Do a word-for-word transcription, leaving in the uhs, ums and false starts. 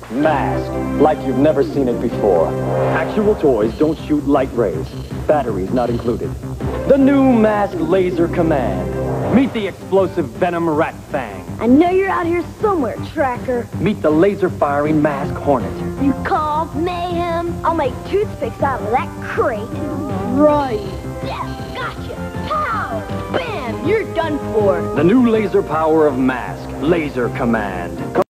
M A S K, like you've never seen it before. Actual toys don't shoot light rays. Batteries not included. The new M A S K Laser Command. Meet the explosive Venom Rat Fang. I know you're out here somewhere, Tracker. Meet the laser-firing M A S K Hornet. You call mayhem? I'll make toothpicks out of that crate. Right. Yeah, gotcha. Pow! Bam! You're done for. The new laser power of M A S K Laser Command.